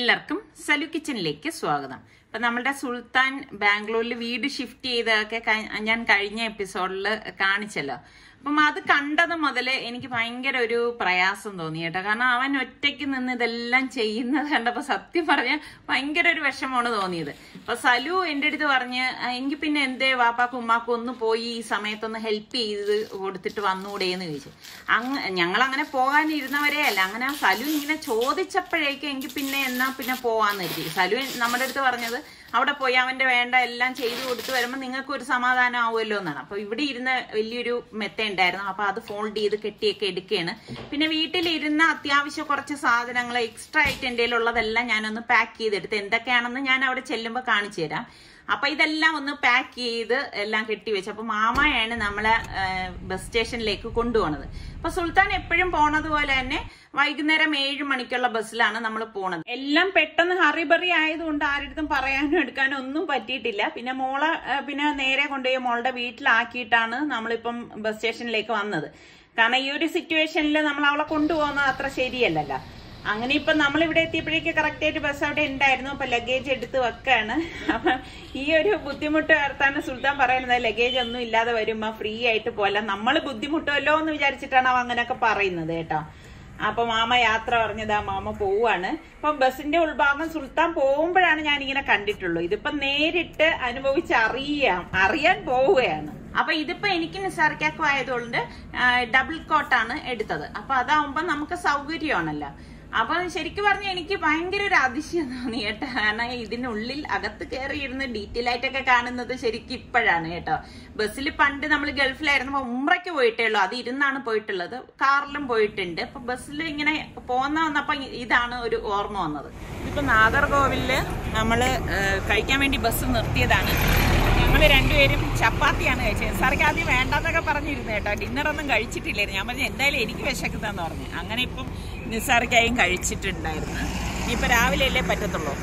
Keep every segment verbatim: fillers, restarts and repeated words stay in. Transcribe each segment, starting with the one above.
എല്ലാവർക്കും സലു കിച്ചനിലേക്ക് സ്വാഗതം. അപ്പൊ നമ്മുടെ സുൽത്താൻ ബാംഗ്ലൂരിൽ വീട് ഷിഫ്റ്റ് ചെയ്തൊക്കെ ഞാൻ കഴിഞ്ഞ എപ്പിസോഡിൽ കാണിച്ചല്ലോ. അപ്പം അത് കണ്ടത് മുതൽ എനിക്ക് ഭയങ്കര ഒരു പ്രയാസം തോന്നി കേട്ടോ. കാരണം അവൻ ഒറ്റയ്ക്ക് നിന്ന് ഇതെല്ലാം ചെയ്യുന്നത് കണ്ടപ്പോ സത്യം പറഞ്ഞ ഭയങ്കര ഒരു വിഷമമാണ് തോന്നിയത്. അപ്പൊ സലു എന്റെ അടുത്ത് പറഞ്ഞ് എങ്കിൽ പിന്നെ എന്തേ വാപ്പാക്കും ഉമ്മാക്കും ഒന്ന് പോയി ഈ സമയത്തൊന്ന് ഹെൽപ്പ് ചെയ്ത് കൊടുത്തിട്ട് വന്നുകൂടെയെന്ന് ചോദിച്ചു. അങ്ങ് ഞങ്ങൾ അങ്ങനെ പോകാനിരുന്നവരേ അല്ല. അങ്ങനെ സലു ഇങ്ങനെ ചോദിച്ചപ്പോഴേക്കും എങ്കിൽ പിന്നെ എന്നാ പിന്നെ പോവാന്ന് കരുതി. സലു നമ്മുടെ അടുത്ത് പറഞ്ഞത് അവിടെ പോയി അവന്റെ വേണ്ട എല്ലാം ചെയ്തു കൊടുത്തു വരുമ്പോൾ നിങ്ങൾക്ക് ഒരു സമാധാനം ആവുമല്ലോ എന്നാണ്. അപ്പൊ ഇവിടെ ഇരുന്ന വലിയൊരു മെത്ത ഉണ്ടായിരുന്നു. അപ്പൊ അത് ഫോൾഡ് ചെയ്ത് കെട്ടിയൊക്കെ എടുക്കുകയാണ്. പിന്നെ വീട്ടിലിരുന്ന അത്യാവശ്യം കുറച്ച് സാധനങ്ങൾ എക്സ്ട്രാ ആയിട്ട് എന്റെ ഉള്ളതെല്ലാം ഞാനൊന്ന് പാക്ക് ചെയ്തെടുത്ത് എന്തൊക്കെയാണെന്ന് ഞാൻ അവിടെ ചെല്ലുമ്പോൾ കാണിച്ചു തരാം. അപ്പൊ ഇതെല്ലാം ഒന്ന് പാക്ക് ചെയ്ത് എല്ലാം കെട്ടിവെച്ചു. അപ്പൊ മാമയാണ് നമ്മളെ ബസ് സ്റ്റേഷനിലേക്ക് കൊണ്ടുപോണത്. അപ്പൊ സുൽത്താൻ എപ്പോഴും പോണത് പോലെ തന്നെ വൈകുന്നേരം ഏഴ് മണിക്കുള്ള ബസ്സിലാണ് നമ്മൾ പോണത്. എല്ലാം പെട്ടെന്ന് ഹറിബറി ആയതുകൊണ്ട് ആരുടെ പറയാനും എടുക്കാനും ഒന്നും പറ്റിയിട്ടില്ല. പിന്നെ മോളെ പിന്നെ നേരെ കൊണ്ടുപോയി മോളുടെ വീട്ടിലാക്കിയിട്ടാണ് നമ്മളിപ്പം ബസ് സ്റ്റേഷനിലേക്ക് വന്നത്. കാരണം ഈ ഒരു സിറ്റുവേഷനിൽ നമ്മൾ അവളെ കൊണ്ടുപോകുന്നത് അത്ര ശരിയല്ലല്ലോ. അങ്ങനെ ഇപ്പൊ നമ്മളിവിടെ എത്തിയപ്പോഴേക്ക് കറക്റ്റ് ആയിട്ട് ബസ് അവിടെ ഉണ്ടായിരുന്നു. അപ്പൊ ലഗേജ് എടുത്ത് വെക്കാണ്. അപ്പൊ ഈ ഒരു ബുദ്ധിമുട്ട് ചേർത്താണ് സുൽത്താൻ പറയുന്നത് ലഗേജ് ഒന്നും ഇല്ലാതെ വരുമ്പോ ഫ്രീ ആയിട്ട് പോലെ നമ്മൾ ബുദ്ധിമുട്ടുമല്ലോ എന്ന് വിചാരിച്ചിട്ടാണ് അവ അങ്ങനെയൊക്കെ പറയുന്നത് കേട്ടോ. അപ്പൊ മാമ യാത്ര പറഞ്ഞതാ മാമ പോവാണ്. അപ്പൊ ബസിന്റെ ഉൾഭാഗം സുൽത്താൻ പോകുമ്പോഴാണ് ഞാൻ ഇങ്ങനെ കണ്ടിട്ടുള്ളൂ. ഇതിപ്പോ നേരിട്ട് അനുഭവിച്ച് അറിയാം അറിയാൻ പോവുകയാണ്. അപ്പൊ ഇതിപ്പോ എനിക്ക് നിസാർക്കാക്കും ആയതുകൊണ്ട് ഡബിൾ കോട്ടാണ് എടുത്തത്. അപ്പൊ അതാവുമ്പോ നമുക്ക് സൗകര്യമാണല്ലോ. അപ്പൊ ശരിക്കും പറഞ്ഞാൽ എനിക്ക് ഭയങ്കര ഒരു അതിശയം തോന്നി കേട്ടോ. കാരണം ഇതിനുള്ളിൽ അകത്ത് കയറിയിരുന്ന് ഡീറ്റെയിൽ ആയിട്ടൊക്കെ കാണുന്നത് ശരിക്കും ഇപ്പോഴാണ് കേട്ടോ. ബസ്സിൽ പണ്ട് നമ്മൾ ഗൾഫിലായിരുന്നു ഉംറയ്ക്ക് പോയിട്ടേ ഉള്ളൂ. അത് ഇരുന്നാണ് പോയിട്ടുള്ളത്. കാറിലും പോയിട്ടുണ്ട്. അപ്പൊ ബസ്സിൽ ഇങ്ങനെ പോന്ന വന്നപ്പോ ഇതാണ് ഒരു ഓർമ്മ വന്നത്. ഇപ്പൊ നാഗർകോവിലില് നമ്മള് കഴിക്കാൻ വേണ്ടി ബസ് നിർത്തിയതാണ്. ഞങ്ങള് രണ്ടുപേരും ചപ്പാത്തിയാണ് കഴിച്ചത്. സാർക്ക് ആദ്യം വേണ്ടാന്നൊക്കെ പറഞ്ഞിരുന്നു കേട്ടോ. ഡിന്നറൊന്നും കഴിച്ചിട്ടില്ലായിരുന്നു. ഞാൻ പറഞ്ഞു എന്തായാലും എനിക്ക് വിശക്കുന്നതെന്ന് പറഞ്ഞു. അങ്ങനെ ഇപ്പം നിസാർക്കായും കഴിച്ചിട്ടുണ്ടായിരുന്നു. ഇനിയിപ്പോൾ രാവിലെ അല്ലേ പറ്റത്തുള്ളൂ.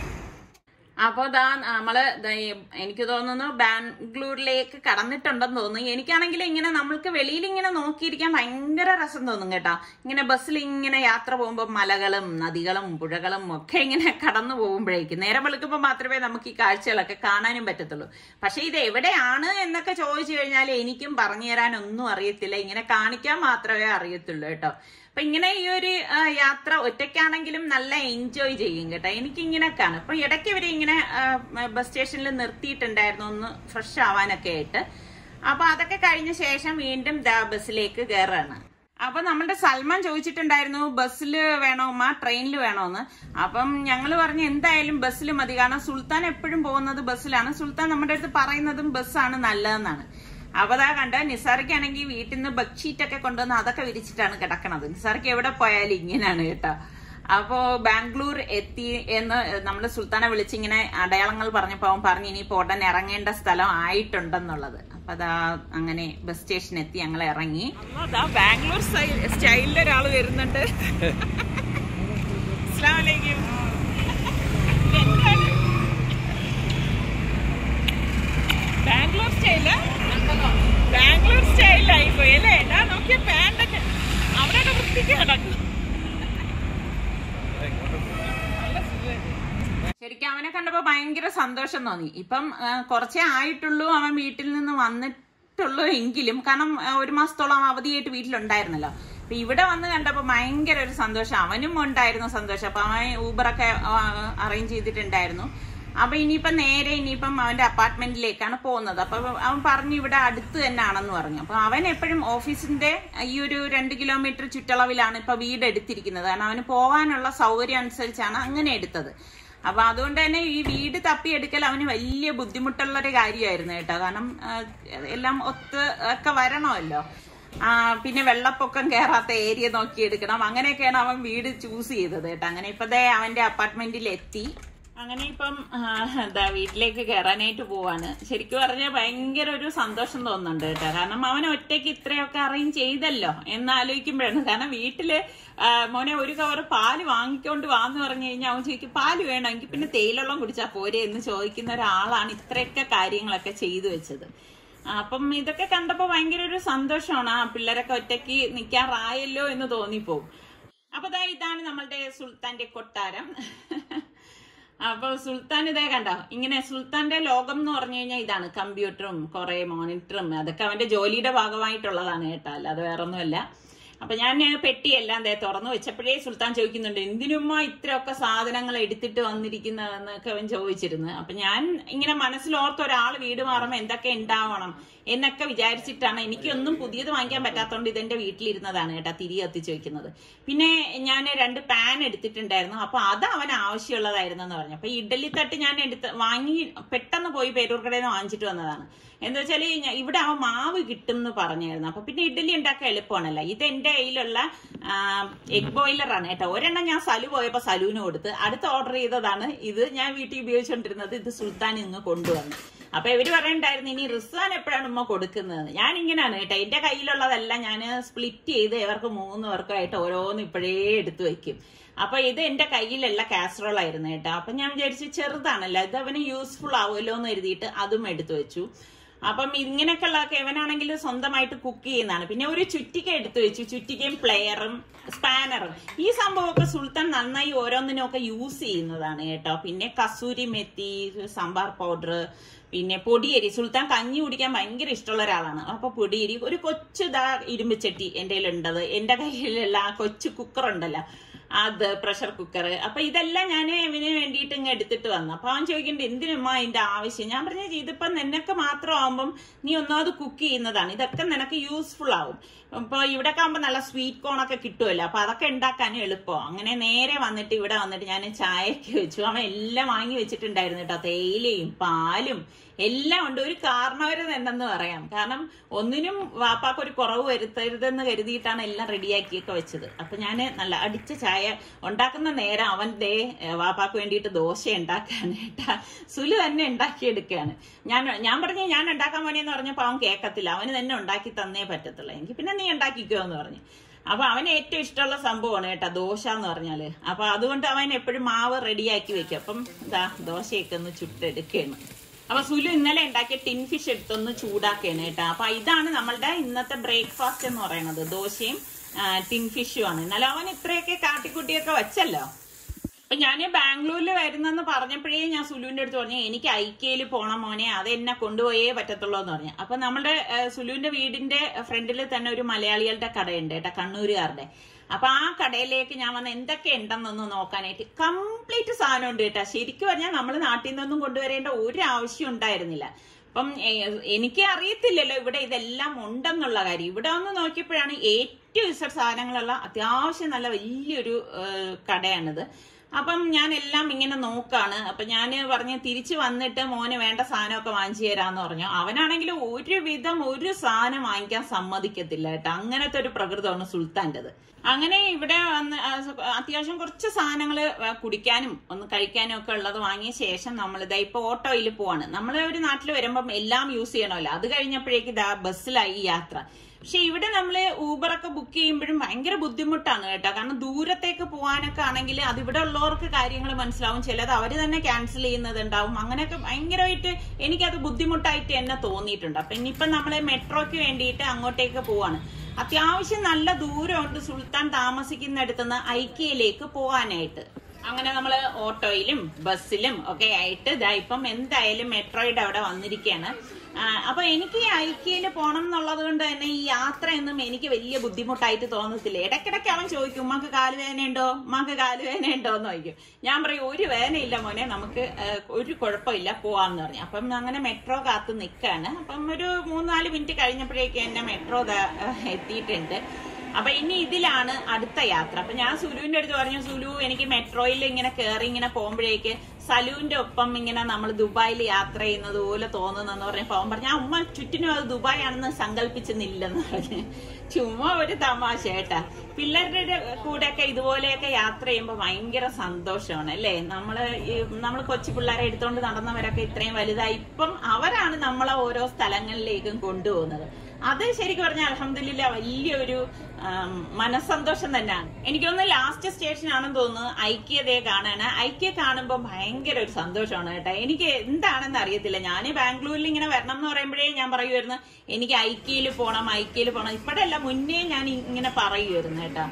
അപ്പോൾ ദാ നമ്മള് എനിക്ക് തോന്നുന്നു ബാംഗ്ലൂരിലേക്ക് കടന്നിട്ടുണ്ടെന്ന് തോന്നുന്നു. എനിക്കാണെങ്കിൽ ഇങ്ങനെ നമ്മൾക്ക് വെളിയിൽ ഇങ്ങനെ നോക്കിയിരിക്കാൻ ഭയങ്കര രസം തോന്നും കേട്ടോ. ഇങ്ങനെ ബസ്സിൽ ഇങ്ങനെ യാത്ര പോകുമ്പോൾ മലകളും നദികളും പുഴകളും ഒക്കെ ഇങ്ങനെ കടന്നു പോകുമ്പോഴേക്കും നേരം വെളുക്കുമ്പോൾ മാത്രമേ നമുക്ക് ഈ കാഴ്ചകളൊക്കെ കാണാനും പറ്റത്തുള്ളൂ. പക്ഷെ ഇത് എവിടെയാണ് എന്നൊക്കെ ചോദിച്ചു കഴിഞ്ഞാൽ എനിക്കും പറഞ്ഞു തരാനൊന്നും അറിയത്തില്ല. ഇങ്ങനെ കാണിക്കാൻ മാത്രമേ അറിയത്തുള്ളൂ കേട്ടോ. അപ്പൊ ഇങ്ങനെ ഈ ഒരു യാത്ര ഒറ്റയ്ക്കാണെങ്കിലും നല്ല എൻജോയ് ചെയ്യും കേട്ടോ. എനിക്ക് ഇങ്ങനെയൊക്കെയാണ്. അപ്പൊ ഇടയ്ക്ക് ഇവര് ഇങ്ങനെ ബസ് സ്റ്റേഷനിൽ നിർത്തിയിട്ടുണ്ടായിരുന്നു ഒന്ന് ഫ്രഷ് ആവാനൊക്കെ ആയിട്ട്. അപ്പൊ അതൊക്കെ കഴിഞ്ഞ ശേഷം വീണ്ടും ബസ്സിലേക്ക് കയറാണ്. അപ്പൊ നമ്മുടെ സൽമാൻ ചോദിച്ചിട്ടുണ്ടായിരുന്നു ബസ്സിൽ വേണോ ഉമ്മ ട്രെയിനിൽ വേണോന്ന്. അപ്പം ഞങ്ങൾ പറഞ്ഞു എന്തായാലും ബസ്സിൽ മതി. കാരണം സുൽത്താൻ എപ്പോഴും പോകുന്നത് ബസ്സിലാണ്. സുൽത്താൻ നമ്മുടെ അടുത്ത് പറയുന്നതും ബസ്സാണ് നല്ലതെന്നാണ്. അപ്പൊ അതാ കണ്ട നിസാർക്കാണെങ്കിൽ വീട്ടിൽ നിന്ന് ബെഡ്ഷീറ്റൊക്കെ കൊണ്ടുവന്ന് അതൊക്കെ വിരിച്ചിട്ടാണ് കിടക്കണത്. നിസാർക്ക് എവിടെ പോയാലും ഇങ്ങനെയാണ് കേട്ടോ. അപ്പോ ബാംഗ്ലൂർ എത്തി എന്ന് നമ്മുടെ സുൽത്താനെ വിളിച്ചിങ്ങനെ അടയാളങ്ങൾ പറഞ്ഞപ്പോ അവൻ പറഞ്ഞു ഇനി ഉടൻ ഇറങ്ങേണ്ട സ്ഥലം ആയിട്ടുണ്ടെന്നുള്ളത്. അപ്പൊ അതാ അങ്ങനെ ബസ് സ്റ്റേഷൻ എത്തി ഞങ്ങൾ ഇറങ്ങി. അതാ ബാംഗ്ലൂർ സ്റ്റൈലിൽ ഒരാൾ വരുന്നുണ്ട്. അസ്സലാമു അലൈക്കും. ബാംഗ്ലൂർ സ്റ്റൈല് ബാംഗ്ലൂർ സ്റ്റൈലായി പോയി അല്ലേ? ഞാൻ നോക്കിയ പാൻറ്റൊക്കെ അവിടെയൊക്കെ വൃത്തിക്ക് കിടക്കും. ശരിക്കും അവനെ കണ്ടപ്പോ ഭയങ്കര സന്തോഷം തോന്നി. ഇപ്പം കുറച്ചേ ആയിട്ടുള്ളൂ അവൻ വീട്ടിൽ നിന്ന് വന്നിട്ടുള്ളൂ എങ്കിലും കാരണം ഒരു മാസത്തോളം അവധിയായിട്ട് വീട്ടിലുണ്ടായിരുന്നല്ലോ. അപ്പൊ ഇവിടെ വന്ന് കണ്ടപ്പോ ഭയങ്കര ഒരു സന്തോഷം. അവനും ഉണ്ടായിരുന്നു സന്തോഷം. അപ്പൊ അവൻ ഊബറൊക്കെ അറേഞ്ച് ചെയ്തിട്ടുണ്ടായിരുന്നു. അപ്പൊ ഇനിയിപ്പം നേരെ ഇനിയിപ്പം അവന്റെ അപ്പാർട്ട്മെന്റിലേക്കാണ് പോകുന്നത്. അപ്പൊ അവൻ പറഞ്ഞു ഇവിടെ അടുത്ത് തന്നെ ആണെന്ന് പറഞ്ഞു. അപ്പൊ അവൻ എപ്പോഴും ഓഫീസിന്റെ ഈ ഒരു രണ്ട് കിലോമീറ്റർ ചുറ്റളവിലാണ് ഇപ്പൊ വീട് എടുത്തിരിക്കുന്നത്. കാരണം അവന് പോകാനുള്ള സൗകര്യം അനുസരിച്ചാണ് അങ്ങനെ എടുത്തത്. അപ്പൊ അതുകൊണ്ട് തന്നെ ഈ വീട് തപ്പിയെടുക്കൽ അവന് വലിയ ബുദ്ധിമുട്ടുള്ള ഒരു കാര്യമായിരുന്നു കേട്ടോ. കാരണം എല്ലാം ഒത്ത് ഒക്കെ വരണമല്ലോ. ആ പിന്നെ വെള്ളപ്പൊക്കം കയറാത്ത ഏരിയ നോക്കി എടുക്കണം. അങ്ങനെയൊക്കെയാണ് അവൻ വീട് ചൂസ് ചെയ്തത് കേട്ടോ. അങ്ങനെ ഇപ്പൊ ദേ അവന്റെ അപ്പാർട്ട്മെന്റിൽ എത്തി. അങ്ങനെ ഇപ്പം എന്താ വീട്ടിലേക്ക് കയറാനായിട്ട് പോവാണ്. ശരിക്കും പറഞ്ഞാൽ ഭയങ്കര ഒരു സന്തോഷം തോന്നുന്നുണ്ട് കേട്ടോ. കാരണം അവൻ ഒറ്റയ്ക്ക് ഇത്രയൊക്കെ അറേഞ്ച് ചെയ്തല്ലോ എന്നാലോചിക്കുമ്പോഴാണ്. കാരണം വീട്ടില് മോനെ ഒരു കവർ പാല് വാങ്ങിക്കൊണ്ട് വാന്ന് പറഞ്ഞു കഴിഞ്ഞാൽ അവൻ ചോദിക്കും പാല് വേണമെങ്കിൽ പിന്നെ തേയിലെള്ളം കുടിച്ചാൽ പോരെ എന്ന് ചോദിക്കുന്ന ഒരാളാണ് ഇത്രയൊക്കെ കാര്യങ്ങളൊക്കെ ചെയ്തു വെച്ചത്. അപ്പം ഇതൊക്കെ കണ്ടപ്പോ ഭയങ്കര ഒരു സന്തോഷമാണ്. ആ പിള്ളേരൊക്കെ ഒറ്റയ്ക്ക് നിൽക്കാറായല്ലോ എന്ന് തോന്നിപ്പോവും. അപ്പൊ ദാ ഇതാണ് നമ്മളുടെ സുൽത്താന്റെ കൊട്ടാരം. അപ്പൊ സുൽത്താൻ ഇതേ കണ്ടോ, ഇങ്ങനെ സുൽത്താന്റെ ലോകം എന്ന് പറഞ്ഞു കഴിഞ്ഞാൽ ഇതാണ്, കമ്പ്യൂട്ടറും കുറെ മോണിറ്ററും, അതൊക്കെ അവന്റെ ജോലിയുടെ ഭാഗമായിട്ടുള്ളതാണ് കേട്ടോ, അല്ലാതെ വേറൊന്നുമല്ല. അപ്പൊ ഞാൻ പെട്ടിയെല്ലാം ദേ തുറന്നു വെച്ചപ്പോഴേ സുൽത്താൻ ചോദിക്കുന്നുണ്ട്, എന്തിനുമ്മ ഇത്രയൊക്കെ സാധനങ്ങൾ എടുത്തിട്ട് വന്നിരിക്കുന്നതെന്നൊക്കെ അവൻ ചോദിച്ചിരുന്നു. അപ്പൊ ഞാൻ ഇങ്ങനെ മനസ്സിലോർത്ത് ഒരാൾ വീട് മാറുമ്പോൾ എന്തൊക്കെ ഉണ്ടാവണം എന്നൊക്കെ വിചാരിച്ചിട്ടാണ്. എനിക്കൊന്നും പുതിയത് വാങ്ങിക്കാൻ പറ്റാത്തതുകൊണ്ട് ഇതെന്റെ വീട്ടിലിരുന്നതാണ് കേട്ടോ തിരി കത്തിച്ച് വെക്കുന്നത്. പിന്നെ ഞാൻ രണ്ട് പാൻ എടുത്തിട്ടുണ്ടായിരുന്നു, അപ്പൊ അത് അവൻ ആവശ്യമുള്ളതായിരുന്നു എന്ന് പറഞ്ഞു. അപ്പൊ ഇഡലി തട്ട് ഞാൻ എടുത്ത് വാങ്ങി പെട്ടെന്ന് പോയി പേരൂർക്കടയിൽ നിന്ന് വാങ്ങിച്ചിട്ട് വന്നതാണ്. എന്താ വെച്ചാല് ഇവിടെ അവൻ മാവ് കിട്ടും എന്ന് പറഞ്ഞായിരുന്നു. അപ്പൊ പിന്നെ ഇഡലി ഉണ്ടാക്കാൻ എളുപ്പമാണല്ലോ. ഇത് എന്റെ കയ്യിലുള്ള എഗ് ബോയിലറാണ് കേട്ടോ. ഒരെണ്ണം ഞാൻ സലു പോയപ്പോ സലുവിന് കൊടുത്ത്, അടുത്ത ഓർഡർ ചെയ്തതാണ് ഇത്. ഞാൻ വീട്ടിൽ ഉപയോഗിച്ചുകൊണ്ടിരുന്നത്, ഇത് സുൽത്താൻ ഇങ്ങ് കൊണ്ടുവന്നു. അപ്പൊ ഇവര് പറയണ്ടായിരുന്നു ഇനി റിസ്വാൻ എപ്പോഴാണ് ഉമ്മ കൊടുക്കുന്നത്. ഞാൻ ഇങ്ങനെയാണ് കേട്ടോ, എന്റെ കയ്യിലുള്ളതെല്ലാം ഞാൻ സ്പ്ലിറ്റ് ചെയ്ത് ഇവർക്ക് മൂന്ന് പേർക്കുമായിട്ട് ഓരോന്ന് ഇപ്പോഴേ എടുത്തു വെക്കും. അപ്പൊ ഇത് എന്റെ കയ്യിലുള്ള കാസറോൾ ആയിരുന്നു കേട്ടോ. അപ്പൊ ഞാൻ വിചാരിച്ചു ചെറുതാണല്ലോ, ഇത് അവന് യൂസ്ഫുൾ ആവുമല്ലോ എന്ന് എഴുതിയിട്ട് അതും എടുത്തു വെച്ചു. അപ്പം ഇങ്ങനെയൊക്കെ ഉള്ളതൊക്കെ ഇവനാണെങ്കിൽ സ്വന്തമായിട്ട് കുക്ക് ചെയ്യുന്നതാണ്. പിന്നെ ഒരു ചുറ്റിക എടുത്തു വെച്ചു, ചുറ്റികയും പ്ലെയറും സ്പാനറും. ഈ സംഭവമൊക്കെ സുൽത്താൻ നന്നായി ഓരോന്നിനും ഒക്കെ യൂസ് ചെയ്യുന്നതാണ് കേട്ടോ. പിന്നെ കസൂരി മെത്തി, സാമ്പാർ പൗഡർ, പിന്നെ പൊടിയരി. സുൽത്താൻ കഞ്ഞി കുടിക്കാൻ ഭയങ്കര ഇഷ്ടമുള്ള ഒരാളാണ്. അപ്പൊ പൊടിയരി, ഒരു കൊച്ചു ദാ ഇരുമ്പുചട്ടി എന്റെ കയ്യിലുണ്ടത്, എന്റെ കയ്യിലുള്ള ആ കൊച്ചു കുക്കർ ഉണ്ടല്ലോ അത്, പ്രഷർ കുക്കർ. അപ്പൊ ഇതെല്ലാം ഞാൻ ഇവന് വേണ്ടിയിട്ട് ഇങ്ങ് എടുത്തിട്ട് വന്നു. അപ്പൊ അവൻ ചോദിക്കണ്ട എന്തിനുമ്മ അതിന്റെ ആവശ്യം. ഞാൻ പറഞ്ഞ ഇതിപ്പോ നിനക്ക് മാത്രം ആവുമ്പം നീ ഒന്നാമത് കുക്ക് ചെയ്യുന്നതാണ്, ഇതൊക്കെ നിനക്ക് യൂസ്ഫുൾ ആവും. ഇപ്പൊ ഇവിടെ ആകുമ്പോ നല്ല സ്വീറ്റ് കോൺ ഒക്കെ കിട്ടുമല്ലോ, അപ്പൊ അതൊക്കെ ഉണ്ടാക്കാനും എളുപ്പം. അങ്ങനെ നേരെ വന്നിട്ട് ഇവിടെ വന്നിട്ട് ഞാൻ ചായക്ക് വെച്ചു. അവൻ എല്ലാം വാങ്ങി വെച്ചിട്ടുണ്ടായിരുന്നു കേട്ടോ, തേയിലയും പാലും എല്ലാം ഉണ്ട്. ഒരു കാരണവര് തന്നെന്ന് പറയാം, കാരണം ഒന്നിനും വാപ്പാക്ക് ഒരു കുറവ് വരുത്തരുതെന്ന് കരുതിയിട്ടാണ് എല്ലാം റെഡിയാക്കിയൊക്കെ വെച്ചത്. അപ്പൊ ഞാൻ നല്ല അടിച്ച ചായ ഉണ്ടാക്കുന്ന നേരം അവൻ ദേ വാപ്പാക്ക് വേണ്ടിയിട്ട് ദോശ ഉണ്ടാക്കാനായിട്ടാ സുലു തന്നെ ഉണ്ടാക്കിയെടുക്കുകയാണ്. ഞാൻ ഞാൻ പറഞ്ഞു ഞാൻ ഉണ്ടാക്കാൻ പോനെന്ന് പറഞ്ഞപ്പോ അവൻ കേൾക്കത്തില്ല, അവന് തന്നെ ഉണ്ടാക്കി തന്നേ പറ്റത്തുള്ളൂ, എനിക്ക് പിന്നെ നീ ഉണ്ടാക്കിക്കോ എന്ന് പറഞ്ഞു. അപ്പൊ അവന് ഏറ്റവും ഇഷ്ടമുള്ള സംഭവമാണ് കേട്ടോ ദോശ എന്ന് പറഞ്ഞാല്. അപ്പൊ അതുകൊണ്ട് അവൻ എപ്പോഴും മാവ് റെഡിയാക്കി വെക്കും. അപ്പം ഇതാ ദോശയൊക്കെ ഒന്ന് ചുട്ടെടുക്കുകയാണ്. അപ്പൊ സുലു ഇന്നലെ ഉണ്ടാക്കിയ ടിൻ ഫിഷ് എടുത്തൊന്ന് ചൂടാക്കുകയാണ് കേട്ടോ. അപ്പൊ ഇതാണ് നമ്മളുടെ ഇന്നത്തെ ബ്രേക്ക്ഫാസ്റ്റ് എന്ന് പറയുന്നത്, ദോശയും ടിൻ ഫിഷും ആണ്. എന്നാലും അവൻ ഇത്രയൊക്കെ കാട്ടിക്കുട്ടിയൊക്കെ വെച്ചല്ലോ. അപ്പൊ ഞാൻ ബാംഗ്ലൂരിൽ വരുന്നെന്ന് പറഞ്ഞപ്പോഴേ ഞാൻ സുലുവിന്റെ അടുത്ത് പറഞ്ഞു എനിക്ക് ഐക്യയിൽ പോണം മോനെ, അത് എന്നെ കൊണ്ടുപോയേ പറ്റത്തുള്ളൂ എന്ന് പറഞ്ഞു. അപ്പൊ നമ്മുടെ സുലുവിന്റെ വീടിന്റെ ഫ്രണ്ടിൽ തന്നെ ഒരു മലയാളികളുടെ കടയുണ്ട് കേട്ടോ, കണ്ണൂരുകാരുടെ. അപ്പൊ ആ കടയിലേക്ക് ഞാൻ വന്ന് എന്തൊക്കെ ഉണ്ടെന്നൊന്ന് നോക്കാനായിട്ട് കംപ്ലീറ്റ് സാധനം ഉണ്ട് കേട്ടോ. ശരിക്കും പറഞ്ഞാൽ നമ്മൾ നാട്ടിൽ നിന്നൊന്നും കൊണ്ടുവരേണ്ട ഒരു ആവശ്യം ഉണ്ടായിരുന്നില്ല. അപ്പം എനിക്ക് അറിയത്തില്ലല്ലോ ഇവിടെ ഇതെല്ലാം ഉണ്ടെന്നുള്ള കാര്യം. ഇവിടെ ഒന്ന് നോക്കിയപ്പോഴാണ് ഏറ്റവും ഇഷ്ട സാധനങ്ങളുള്ള അത്യാവശ്യം നല്ല വലിയൊരു കടയാണിത്. അപ്പം ഞാൻ എല്ലാം ഇങ്ങനെ നോക്കാണ്. അപ്പൊ ഞാൻ പറഞ്ഞ് തിരിച്ചു വന്നിട്ട് മോന് വേണ്ട സാധനമൊക്കെ വാങ്ങിച്ചു തരാന്ന് പറഞ്ഞു. അവനാണെങ്കിൽ ഒരുവിധം ഒരു സാധനം വാങ്ങിക്കാൻ സമ്മതിക്കത്തില്ല കേട്ടോ, അങ്ങനത്തെ ഒരു പ്രകൃതമാണ് സുൽത്താൻ്റെത്. അങ്ങനെ ഇവിടെ വന്ന് അത്യാവശ്യം കുറച്ച് സാധനങ്ങൾ കുടിക്കാനും ഒന്ന് കഴിക്കാനും ഒക്കെ ഉള്ളത് വാങ്ങിയ ശേഷം നമ്മൾ ഇതാ ഇപ്പൊ ഓട്ടോയിൽ പോവാണ്. നമ്മൾ ഒരു നാട്ടിൽ വരുമ്പം എല്ലാം യൂസ് ചെയ്യണമല്ലോ, അത് കഴിഞ്ഞപ്പോഴേക്ക് ഇതാ ബസ്സിലായി യാത്ര. പക്ഷെ ഇവിടെ നമ്മള് ഊബറൊക്കെ ബുക്ക് ചെയ്യുമ്പോഴും ഭയങ്കര ബുദ്ധിമുട്ടാണ് കേട്ടോ, കാരണം ദൂരത്തേക്ക് പോകാനൊക്കെ ആണെങ്കിൽ അത് ഇവിടെ ഉള്ളവർക്ക് കാര്യങ്ങൾ മനസ്സിലാവും, ചിലത് അവര് തന്നെ ക്യാൻസൽ ചെയ്യുന്നത് ഉണ്ടാവും. അങ്ങനെയൊക്കെ ഭയങ്കരമായിട്ട് എനിക്കത് ബുദ്ധിമുട്ടായിട്ട് എന്നെ തോന്നിയിട്ടുണ്ട്. അപ്പൊ ഇനിയിപ്പം നമ്മള് മെട്രോയ്ക്ക് വേണ്ടിയിട്ട് അങ്ങോട്ടേക്ക് പോവാണ്. അത്യാവശ്യം നല്ല ദൂരമുണ്ട് സുൽത്താൻ താമസിക്കുന്നിടത്തുനിന്ന് ഐക്യയിലേക്ക് പോകാനായിട്ട്. അങ്ങനെ നമ്മള് ഓട്ടോയിലും ബസ്സിലും ഒക്കെ ആയിട്ട് ഇതാ ഇപ്പം എന്തായാലും മെട്രോയുടെ അവിടെ വന്നിരിക്കുകയാണ്. അപ്പൊ എനിക്ക് ഈ ഐക്യയിൽ പോണം എന്നുള്ളത് കൊണ്ട് തന്നെ ഈ യാത്രയൊന്നും എനിക്ക് വലിയ ബുദ്ധിമുട്ടായിട്ട് തോന്നത്തില്ല. ഇടയ്ക്കിടയ്ക്ക് അവൻ ചോദിക്കും ഉമ്മാക്ക് കാലുവേദന ഉണ്ടോ, ഉമ്മാക്ക് കാലുവേദന ഉണ്ടോ എന്ന് ചോദിക്കും. ഞാൻ പറയും ഒരു വേദനയില്ല മോനെ, നമുക്ക് ഒരു കുഴപ്പമില്ല പോവാന്ന് പറഞ്ഞു. അപ്പം അങ്ങനെ മെട്രോ കാത്ത് നിൽക്കാണ്. അപ്പം ഒരു മൂന്നാല് മിനിറ്റ് കഴിഞ്ഞപ്പോഴേക്കും എന്നെ മെട്രോ എത്തിയിട്ടുണ്ട്. അപ്പൊ ഇനി ഇതിലാണ് അടുത്ത യാത്ര. അപ്പൊ ഞാൻ സുലുവിന്റെ അടുത്ത് പറഞ്ഞു, സുലു എനിക്ക് മെട്രോയിൽ ഇങ്ങനെ കയറി ഇങ്ങനെ പോകുമ്പോഴേക്ക് സലുവിന്റെ ഒപ്പം ഇങ്ങനെ നമ്മൾ ദുബായിൽ യാത്ര ചെയ്യുന്നത് പോലെ തോന്നുന്നെന്ന് പറഞ്ഞപ്പോ അവൻ പറഞ്ഞു ആ ഉമ്മ ചുറ്റിനും അത് ദുബായ് ആണെന്ന് സങ്കല്പിച്ചെന്നില്ലെന്ന് പറഞ്ഞ്. ചുമ്മാ ഒരു തമാശ കേട്ടാ. പിള്ളേരുടെ കൂടെയൊക്കെ ഇതുപോലെയൊക്കെ യാത്ര ചെയ്യുമ്പോൾ ഭയങ്കര സന്തോഷമാണ് അല്ലേ. നമ്മള് നമ്മൾ കൊച്ചു പിള്ളേരെ എടുത്തോണ്ട് നടന്നവരൊക്കെ ഇത്രയും വലുതായി ഇപ്പം അവരാണ് നമ്മളെ ഓരോ സ്ഥലങ്ങളിലേക്കും കൊണ്ടുപോകുന്നത്. അത് ശരിക്കും പറഞ്ഞാൽ അൽഹംദുലില്ലാ വലിയൊരു മനസ്സന്തോഷം തന്നെയാണ്. എനിക്കൊന്ന് ലാസ്റ്റ് സ്റ്റേഷൻ ആണെന്ന് തോന്നുന്നു ഐക്യതയെ കാണാണ്. ഐക്യ കാണുമ്പോൾ ഭയങ്കര ഒരു സന്തോഷമാണ് കേട്ടോ. എനിക്ക് എന്താണെന്ന് അറിയത്തില്ല. ഞാൻ ബാംഗ്ലൂരിൽ ഇങ്ങനെ വരണം എന്ന് പറയുമ്പോഴേ ഞാൻ പറയുമായിരുന്നു എനിക്ക് ഐക്യയിൽ പോണം ഐക്യയിൽ പോണം. ഇപ്പോഴല്ല മുന്നേ ഞാൻ ഇങ്ങനെ പറയുമായിരുന്നു കേട്ടോ.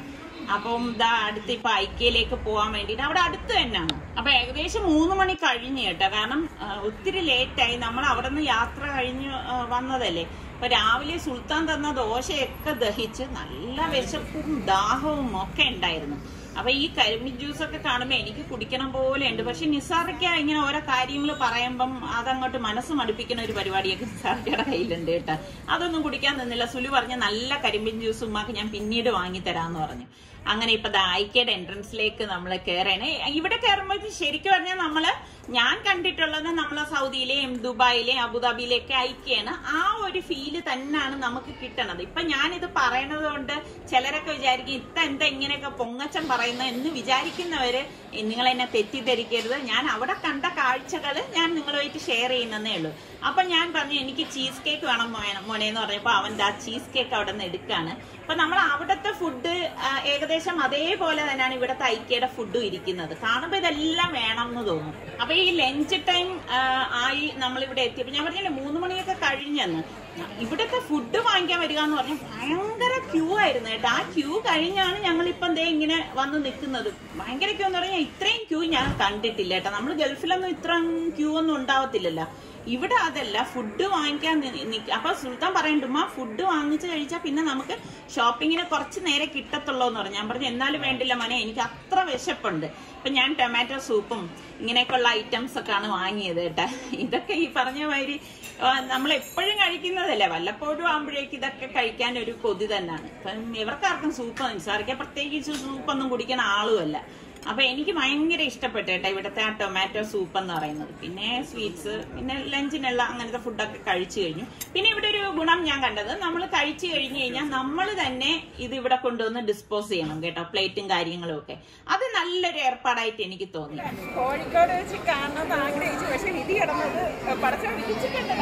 അപ്പം ഇതാ അടുത്ത് ഇപ്പൊ ഐക്യയിലേക്ക് പോകാൻ വേണ്ടിട്ട് അവിടെ അടുത്ത് തന്നെയാണ്. അപ്പൊ ഏകദേശം മൂന്ന് മണി കഴിഞ്ഞു കേട്ടോ. കാരണം ഒത്തിരി ലേറ്റായി. നമ്മൾ അവിടെ നിന്ന് യാത്ര കഴിഞ്ഞ് വന്നതല്ലേ. അപ്പൊ രാവിലെ സുൽത്താൻ തന്ന ദോശയൊക്കെ ദഹിച്ച് നല്ല വിശപ്പും ദാഹവും ഒക്കെ ഉണ്ടായിരുന്നു. അപ്പൊ ഈ കരിമ്പി ജ്യൂസ് ഒക്കെ കാണുമ്പോ എനിക്ക് കുടിക്കണം പോലെ ഉണ്ട്. പക്ഷെ നിസാറിക്ക ഇങ്ങനെ ഓരോ കാര്യങ്ങൾ പറയുമ്പം അതങ്ങോട്ട് മനസ്സ് മടുപ്പിക്കുന്ന ഒരു പരിപാടിയൊക്കെ നിസാറിക്കയുടെ കയ്യിലുണ്ട് കേട്ടോ. അതൊന്നും കുടിക്കാൻ നിന്നില്ല. സുലു പറഞ്ഞ നല്ല കരിമ്പിൻ ജ്യൂസ് ഉമ്മാക്ക് ഞാൻ പിന്നീട് വാങ്ങി തരാന്ന് പറഞ്ഞു. അങ്ങനെ ഇപ്പൊ ഐക്യയുടെ എൻട്രൻസിലേക്ക് നമ്മൾ കയറണേ. ഇവിടെ കയറുമ്പോൾ ശരിക്കും പറഞ്ഞാൽ നമ്മള് ഞാൻ കണ്ടിട്ടുള്ളത് നമ്മളെ സൗദിയിലെയും ദുബായിലെയും അബുദാബിയിലെയൊക്കെ ഐക്യാണ്. ആ ഒരു ഫീല് തന്നെയാണ് നമുക്ക് കിട്ടണത്. ഇപ്പൊ ഞാനിത് പറയണത് കൊണ്ട് ചിലരൊക്കെ വിചാരിക്കും ഇത്ത എന്താ ഇങ്ങനെയൊക്കെ പൊങ്ങച്ചം പറയുന്നത് എന്ന് വിചാരിക്കുന്നവര് നിങ്ങൾ എന്നെ തെറ്റിദ്ധരിക്കരുത്. ഞാൻ അവിടെ കണ്ട കാഴ്ചകള് ഞാൻ നിങ്ങളുമായിട്ട് ഷെയർ ചെയ്യുന്നതേ ഉള്ളൂ. അപ്പൊ ഞാൻ പറഞ്ഞു എനിക്ക് ചീസ് കേക്ക് വേണം മോനെന്ന് പറഞ്ഞപ്പോ അവൻ ആ ചീസ് കേക്ക് അവിടെ നിന്ന് എടുക്കാണ്. അപ്പൊ നമ്മൾ അവിടുത്തെ ഫുഡ് ഏകദേശം അതേപോലെ തന്നെയാണ് ഇവിടുത്തെ ഐക്യയുടെ ഫുഡും ഇരിക്കുന്നത്. കാണുമ്പോ ഇതെല്ലാം വേണം എന്ന് തോന്നും. അപ്പൊ ഈ ലഞ്ച് ടൈം ആയി നമ്മളിവിടെ എത്തിയപ്പോ ഞാൻ പറഞ്ഞില്ലേ മൂന്ന് മണിയൊക്കെ കഴിഞ്ഞെന്ന്. ഇവിടുത്തെ ഫുഡ് വാങ്ങിക്കാൻ വരിക എന്ന് പറഞ്ഞാൽ ഭയങ്കര ക്യൂ ആയിരുന്നു കേട്ടോ. ആ ക്യൂ കഴിഞ്ഞാണ് ഞങ്ങളിപ്പോ എന്തേ ഇങ്ങനെ വന്ന് നിൽക്കുന്നത്. ഭയങ്കര ക്യൂ എന്ന് പറഞ്ഞാൽ ഇത്രയും ക്യൂ ഞാൻ കണ്ടിട്ടില്ല കേട്ടോ. നമ്മൾ ഗൾഫിലൊന്നും ഇത്രയും ക്യൂ ഒന്നും ഉണ്ടാവത്തില്ലല്ലോ. ഇവിടെ അതല്ല, ഫുഡ് വാങ്ങിക്കാൻ നിൽക്കുക. അപ്പൊ സുൽത്താൻ പറയണ്ടുമ്മ ഫുഡ് വാങ്ങിച്ചു കഴിച്ചാൽ പിന്നെ നമുക്ക് ഷോപ്പിങ്ങിന് കുറച്ച് നേരെ കിട്ടത്തുള്ളൂ എന്ന് പറഞ്ഞു. ഞാൻ പറഞ്ഞു എന്നാലും വേണ്ടില്ല മോനെ, എനിക്ക് അത്ര വിശപ്പുണ്ട്. അപ്പൊ ഞാൻ ടൊമാറ്റോ സൂപ്പും ഇങ്ങനെയൊക്കെയുള്ള ഐറ്റംസ് ഒക്കെയാണ് വാങ്ങിയത് കേട്ടാ. ഇതൊക്കെ ഈ പറഞ്ഞ മാതിരി നമ്മൾ എപ്പോഴും കഴിക്കുന്നതല്ലേ, വല്ലപ്പോഴും ആകുമ്പോഴേക്ക് ഇതൊക്കെ കഴിക്കാൻ ഒരു കൊതി തന്നെയാണ്. അപ്പം ഇവർക്കാർക്കും സൂപ്പ് നിസാറിക്കാൻ പ്രത്യേകിച്ച് സൂപ്പൊന്നും കുടിക്കാൻ ആളുമല്ല. അപ്പൊ എനിക്ക് ഭയങ്കര ഇഷ്ടപ്പെട്ടു കേട്ടോ ഇവിടുത്തെ ആ ടൊമാറ്റോ സൂപ്പ് എന്ന് പറയുന്നത്. പിന്നെ സ്വീറ്റ്സ്, പിന്നെ ലഞ്ചിനുള്ള അങ്ങനത്തെ ഫുഡൊക്കെ കഴിച്ചു കഴിഞ്ഞു. പിന്നെ ഇവിടെ ഒരു ഗുണം ഞാൻ കണ്ടത്, നമ്മൾ കഴിച്ചു കഴിഞ്ഞു കഴിഞ്ഞാൽ നമ്മൾ തന്നെ ഇത് ഇവിടെ കൊണ്ടുവന്ന് ഡിസ്പോസ് ചെയ്യണം കേട്ടോ, പ്ലേറ്റും കാര്യങ്ങളും ഒക്കെ. അത് നല്ലൊരു ഏർപ്പാടായിട്ട് എനിക്ക് തോന്നി. കോഴിക്കോട് വെച്ച് കാണണം ആഗ്രഹിച്ചു, പക്ഷെ വിധി കിടന്നത് പടച്ചോ വിധിച്ചിട്ടുണ്ട്.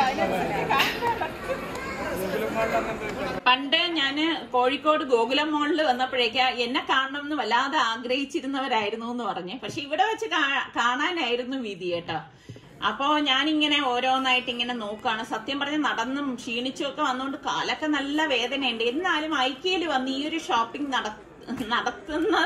പണ്ട് ഞാന് കോഴിക്കോട് ഗോകുലം മോളിൽ വന്നപ്പോഴേക്ക് എന്നെ കാണണം എന്ന് വല്ലാതെ ആഗ്രഹിച്ചിരുന്നവരായിരുന്നു എന്ന് പറഞ്ഞു. പക്ഷെ ഇവിടെ വെച്ച് കാണാനായിരുന്നു വിധി കേട്ടോ. അപ്പോ ഞാനിങ്ങനെ ഓരോന്നായിട്ട് ഇങ്ങനെ നോക്കുകയാണ്. സത്യം പറഞ്ഞ് നടന്നും ക്ഷീണിച്ചും ഒക്കെ വന്നുകൊണ്ട് കാലൊക്കെ നല്ല വേദനയുണ്ട്. എന്നാലും ഐക്യയിൽ വന്ന് ഈ ഒരു ഷോപ്പിംഗ് നട നടത്തുന്ന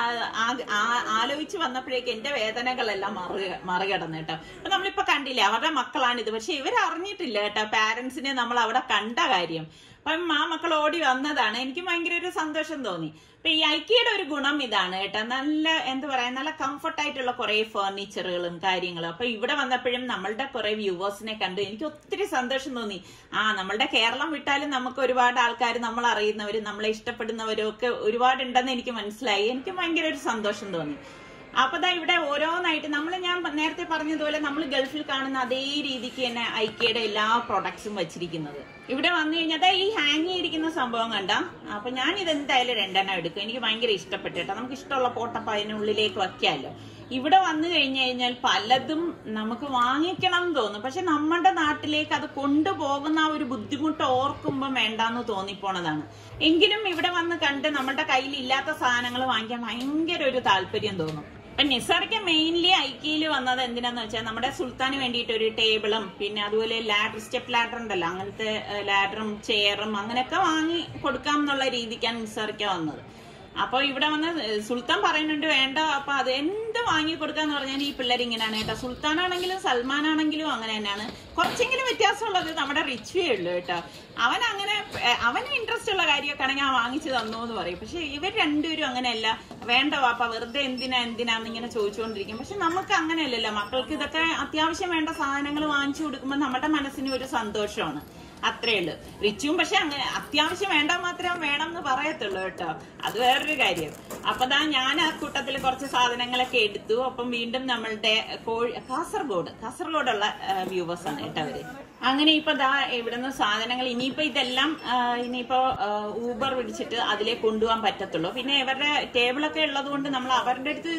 ആലോചിച്ച് വന്നപ്പോഴേക്ക് എന്റെ വേദനകളെല്ലാം മറി മറികടന്നു കേട്ടോ. അപ്പൊ നമ്മളിപ്പോ കണ്ടില്ലേ അവരുടെ മക്കളാണിത്. പക്ഷെ ഇവരറിഞ്ഞിട്ടില്ല കേട്ടോ പാരന്റ്സിനെ നമ്മൾ അവിടെ കണ്ട കാര്യം. അപ്പം ആ മക്കൾ ഓടി വന്നതാണ്. എനിക്ക് ഭയങ്കര ഒരു സന്തോഷം തോന്നി. അപ്പൊ ഈ ഐക്യയുടെ ഒരു ഗുണം ഇതാണ് കേട്ടോ, നല്ല എന്താ പറയാ നല്ല കംഫർട്ടായിട്ടുള്ള കുറെ ഫർണിച്ചറുകളും കാര്യങ്ങളും. അപ്പൊ ഇവിടെ വന്നപ്പോഴും നമ്മളുടെ കുറെ വ്യൂവേഴ്സിനെ കണ്ടു എനിക്ക് ഒത്തിരി സന്തോഷം തോന്നി. ആ നമ്മളുടെ കേരളം വിട്ടാലും നമുക്ക് ഒരുപാട് ആൾക്കാർ നമ്മൾ അറിയുന്നവരും നമ്മളെ ഇഷ്ടപ്പെടുന്നവരും ഒക്കെ ഒരുപാടുണ്ടെന്ന് എനിക്ക് മനസ്സിലായി. എനിക്ക് ഭയങ്കര ഒരു സന്തോഷം തോന്നി. അപ്പൊ ദാ ഇവിടെ ഓരോന്നായിട്ട് നമ്മൾ ഞാൻ നേരത്തെ പറഞ്ഞതുപോലെ നമ്മൾ ഗൾഫിൽ കാണുന്ന അതേ രീതിക്ക് തന്നെ ഐക്യയുടെ എല്ലാ പ്രൊഡക്ട്സും വെച്ചിരിക്കുന്നത്. ഇവിടെ വന്നു കഴിഞ്ഞാൽ ഈ ഹാങ് ചെയ്തിരിക്കുന്ന സംഭവം കണ്ട. അപ്പൊ ഞാൻ ഇതെന്തായാലും രണ്ടെണ്ണം എടുക്കും. എനിക്ക് ഭയങ്കര ഇഷ്ടപ്പെട്ടു കേട്ടോ. നമുക്ക് ഇഷ്ടമുള്ള പോട്ടപ്പ അതിനുള്ളിലേക്ക് വയ്ക്കാമല്ലോ. ഇവിടെ വന്നു കഴിഞ്ഞു കഴിഞ്ഞാൽ പലതും നമുക്ക് വാങ്ങിക്കണം എന്ന് തോന്നും. പക്ഷെ നമ്മുടെ നാട്ടിലേക്ക് അത് കൊണ്ടുപോകുന്ന ആ ഒരു ബുദ്ധിമുട്ട് ഓർക്കുമ്പോൾ വേണ്ടാന്ന് തോന്നിപ്പോണതാണ്. എങ്കിലും ഇവിടെ വന്ന് കണ്ട് നമ്മുടെ കയ്യിൽ ഇല്ലാത്ത സാധനങ്ങൾ വാങ്ങിക്കാൻ ഭയങ്കര ഒരു താല്പര്യം തോന്നും. അപ്പൊ നിസാറിക്ക മെയിൻലി ഐക്യയിൽ വന്നത് എന്തിനാന്ന് വെച്ചാൽ നമ്മുടെ സുൽത്താന് വേണ്ടിയിട്ട് ഒരു ടേബിളും പിന്നെ അതുപോലെ ലാഡർ സ്റ്റെപ്പ് ലാഡർ ഉണ്ടല്ലോ, അങ്ങനത്തെ ലാഡറും ചെയറും അങ്ങനെയൊക്കെ വാങ്ങി കൊടുക്കാം എന്നുള്ള രീതിക്കാണ് നിസാറിക്ക വന്നത്. അപ്പൊ ഇവിടെ വന്ന് സുൽത്താൻ പറയുന്നുണ്ട് വേണ്ട, അപ്പൊ അത് എന്ത് വാങ്ങി കൊടുക്കാന്ന് പറഞ്ഞാൽ ഈ പിള്ളേർ ഇങ്ങനെയാണ് കേട്ടോ. സുൽത്താനാണെങ്കിലും സൽമാനാണെങ്കിലും അങ്ങനെ തന്നെയാണ്. കുറച്ചെങ്കിലും വ്യത്യാസമുള്ളത് നമ്മുടെ റിച്വേ ഉള്ളു കേട്ടോ. അവൻ അങ്ങനെ അവന് ഇൻട്രസ്റ്റ് ഉള്ള കാര്യമൊക്കെ ആണെങ്കിൽ ആ വാങ്ങിച്ചു തന്നു എന്ന് പറയും. പക്ഷെ ഇവർ രണ്ടുപേരും അങ്ങനെയല്ല, വേണ്ട വാപ്പ വെറുതെ എന്തിനാ എന്തിനാന്ന് ഇങ്ങനെ ചോദിച്ചുകൊണ്ടിരിക്കും. പക്ഷെ നമുക്ക് അങ്ങനെയല്ലല്ലോ, മക്കൾക്ക് ഇതൊക്കെ അത്യാവശ്യം വേണ്ട സാധനങ്ങൾ വാങ്ങിച്ചു കൊടുക്കുമ്പോൾ നമ്മുടെ മനസ്സിന് ഒരു സന്തോഷമാണ്. അത്രേ ഉള്ളു. റിച്ചും പക്ഷെ അങ്ങനെ അത്യാവശ്യം വേണ്ട മാത്രം വേണം എന്ന് പറയത്തുള്ളൂ കേട്ടോ, അത് വേറൊരു കാര്യം. അപ്പൊ ദാ ഞാൻ ആ കൂട്ടത്തിൽ കുറച്ച് സാധനങ്ങളൊക്കെ എടുത്തു. അപ്പം വീണ്ടും നമ്മളുടെ കോഴി കാസർഗോഡ് കാസർഗോഡുള്ള വ്യൂവേഴ്സ് ആണ് കേട്ടോ അവര്. അങ്ങനെ ഇപ്പൊ ദാ ഇവിടുന്ന് സാധനങ്ങൾ ഇനിയിപ്പോ ഇതെല്ലാം ഇനിയിപ്പോ ഊബർ പിടിച്ചിട്ട് അതിലേ കൊണ്ടുപോകാൻ പറ്റത്തുള്ളൂ. പിന്നെ ഇവരുടെ ടേബിളൊക്കെ ഉള്ളത് കൊണ്ട് നമ്മൾ അവരുടെ അടുത്ത്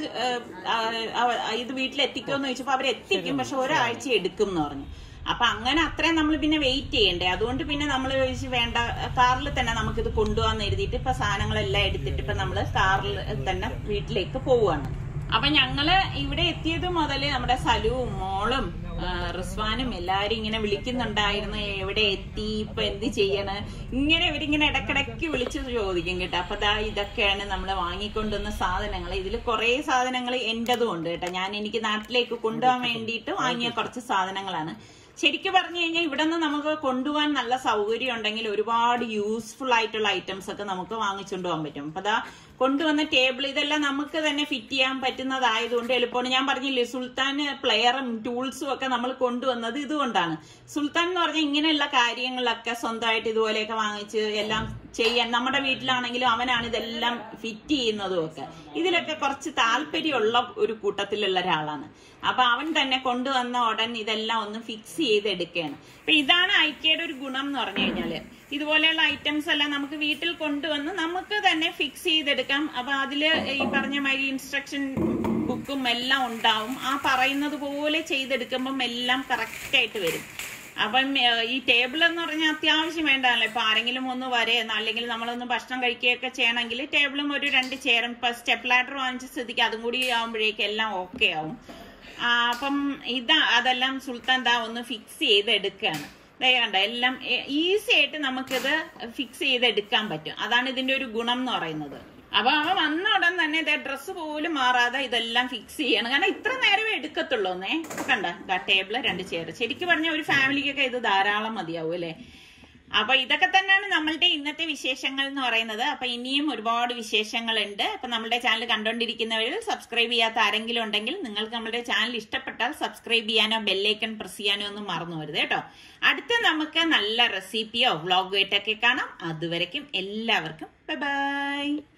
ഇത് വീട്ടിലെത്തിക്കുമെന്ന് ചോദിച്ചപ്പോ അവരെത്തിക്കും, പക്ഷെ ഒരാഴ്ച എടുക്കും എന്ന് പറഞ്ഞു. അപ്പൊ അങ്ങനെ അത്രയും നമ്മൾ പിന്നെ വെയിറ്റ് ചെയ്യണ്ടേ, അതുകൊണ്ട് പിന്നെ നമ്മൾ ചോദിച്ചു വേണ്ട കാറിൽ തന്നെ നമുക്കിത് കൊണ്ടുപോകാന്ന് എഴുതിയിട്ട് ഇപ്പൊ സാധനങ്ങളെല്ലാം എടുത്തിട്ട് ഇപ്പൊ നമ്മള് കാറിൽ തന്നെ വീട്ടിലേക്ക് പോവുകയാണ്. അപ്പൊ ഞങ്ങള് ഇവിടെ എത്തിയത് മുതല് നമ്മുടെ സലുവും മോളും റിസ്വാനും എല്ലാരും ഇങ്ങനെ വിളിക്കുന്നുണ്ടായിരുന്നു, എവിടെ എത്തി, ഇപ്പൊ എന്ത് ചെയ്യണ്, ഇങ്ങനെ ഇവരിങ്ങനെ ഇടക്കിടക്ക് വിളിച്ച് ചോദിക്കും കേട്ടോ. അപ്പൊ ദാ ഇതൊക്കെയാണ് നമ്മൾ വാങ്ങിക്കൊണ്ടുവന്ന സാധനങ്ങൾ. ഇതിൽ കുറെ സാധനങ്ങൾ എന്റേതും ഉണ്ട് കേട്ടോ. ഞാൻ എനിക്ക് നാട്ടിലേക്ക് കൊണ്ടുപോകാൻ വേണ്ടിയിട്ട് വാങ്ങിയ കുറച്ച് സാധനങ്ങളാണ്. ശരിക്കും പറഞ്ഞു കഴിഞ്ഞാൽ ഇവിടെ നിന്ന് നമുക്ക് കൊണ്ടുപോകാൻ നല്ല സൗകര്യം ഉണ്ടെങ്കിൽ ഒരുപാട് യൂസ്ഫുൾ ആയിട്ടുള്ള ഐറ്റംസ് ഒക്കെ നമുക്ക് വാങ്ങിച്ചുകൊണ്ട് പോകാൻ പറ്റും. അപ്പൊ അതാ കൊണ്ടുവന്ന ടേബിൾ ഇതെല്ലാം നമുക്ക് തന്നെ ഫിറ്റ് ചെയ്യാൻ പറ്റുന്നതായതുകൊണ്ട് എളുപ്പമാണ്. ഞാൻ പറഞ്ഞില്ലേ, സുൽത്താൻ പ്ലെയറും ടൂൾസും ഒക്കെ നമ്മൾ കൊണ്ടുവന്നത് ഇതുകൊണ്ടാണ്. സുൽത്താൻ എന്ന് പറഞ്ഞാൽ ഇങ്ങനെയുള്ള കാര്യങ്ങളൊക്കെ സ്വന്തമായിട്ട് ഇതുപോലെയൊക്കെ വാങ്ങിച്ച് എല്ലാം ചെയ്യാൻ, നമ്മുടെ വീട്ടിലാണെങ്കിലും അവനാണ് ഇതെല്ലാം ഫിറ്റ് ചെയ്യുന്നതും ഒക്കെ. ഇതിലൊക്കെ കുറച്ച് താല്പര്യമുള്ള ഒരു കൂട്ടത്തിലുള്ള ഒരാളാണ്. അപ്പൊ അവൻ തന്നെ കൊണ്ടുവന്ന ഉടൻ ഇതെല്ലാം ഒന്ന് ഫിക്സ് ചെയ്തെടുക്കുകയാണ്. അപ്പൊ ഇതാണ് ഐക്കയുടെ ഒരു ഗുണം എന്ന് പറഞ്ഞു കഴിഞ്ഞാല്, ഇതുപോലെയുള്ള ഐറ്റംസ് എല്ലാം നമുക്ക് വീട്ടിൽ കൊണ്ടുവന്ന് നമുക്ക് തന്നെ ഫിക്സ് ചെയ്തെടുക്കാം. അപ്പൊ അതില് ഈ പറഞ്ഞ മാതിരി ഇൻസ്ട്രക്ഷൻ ബുക്കും എല്ലാം ഉണ്ടാവും. ആ പറയുന്നത് പോലെ ചെയ്തെടുക്കുമ്പം എല്ലാം കറക്റ്റ് ആയിട്ട് വരും. അപ്പം ഈ ടേബിൾ എന്ന് പറഞ്ഞാൽ അത്യാവശ്യം വേണ്ടതല്ലേ. ഇപ്പൊ ആരെങ്കിലും ഒന്ന് വരെയെന്നോ അല്ലെങ്കിൽ നമ്മളൊന്ന് ഭക്ഷണം കഴിക്കുകയൊക്കെ ചെയ്യണമെങ്കിൽ ടേബിളും ഒരു രണ്ട് ചെയറും, ഇപ്പൊ സ്റ്റെപ്പ് ലാഡർ വാങ്ങിച്ച സ്ഥിതിക്ക് അതും കൂടി ആവുമ്പോഴേക്കും എല്ലാം ഓക്കെ ആവും. അപ്പം ഇതാ അതെല്ലാം സുൽത്താൻ ദാ ഒന്ന് ഫിക്സ് ചെയ്ത് എടുക്കുകയാണ്. കണ്ട എല്ലാം ഈസി ആയിട്ട് നമുക്കിത് ഫിക്സ് ചെയ്തെടുക്കാൻ പറ്റും. അതാണ് ഇതിന്റെ ഒരു ഗുണം എന്ന് പറയുന്നത്. അപ്പൊ അവ വന്ന ഉടൻ തന്നെ ഇതേ ഡ്രസ്സ് പോലും മാറാതെ ഇതെല്ലാം ഫിക്സ് ചെയ്യണം. കാരണം ഇത്ര നേരമേ എടുക്കത്തുള്ളൂന്നേ. കണ്ട ദാ ടേബിള്, രണ്ട് ചെയർ. ശരിക്കും പറഞ്ഞ ഒരു ഫാമിലിക്കൊക്കെ ഇത് ധാരാളം മതിയാവും അല്ലെ. അപ്പൊ ഇതൊക്കെ തന്നെയാണ് നമ്മളുടെ ഇന്നത്തെ വിശേഷങ്ങൾ എന്ന് പറയുന്നത്. അപ്പൊ ഇനിയും ഒരുപാട് വിശേഷങ്ങളുണ്ട്. അപ്പൊ നമ്മുടെ ചാനൽ കണ്ടുകൊണ്ടിരിക്കുന്നവരിൽ സബ്സ്ക്രൈബ് ചെയ്യാത്ത ആരെങ്കിലും ഉണ്ടെങ്കിൽ നിങ്ങൾക്ക് നമ്മുടെ ചാനൽ ഇഷ്ടപ്പെട്ടാൽ സബ്സ്ക്രൈബ് ചെയ്യാനോ ബെല്ലൈക്കൺ പ്രസ് ചെയ്യാനോ ഒന്നും മറന്നു വരുത് കേട്ടോ. അടുത്ത നമുക്ക് നല്ല റെസിപ്പിയോ വ്ളോഗോ ആയിട്ടൊക്കെ കാണാം. അതുവരയ്ക്കും എല്ലാവർക്കും ബൈ ബൈ.